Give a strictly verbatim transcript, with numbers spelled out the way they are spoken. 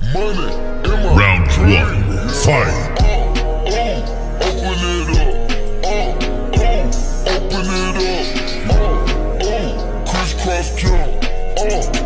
Money in my Round dream. one, fight. Uh, uh, open it up. Uh, uh, open it up. Uh, uh, crisscross jump. Uh,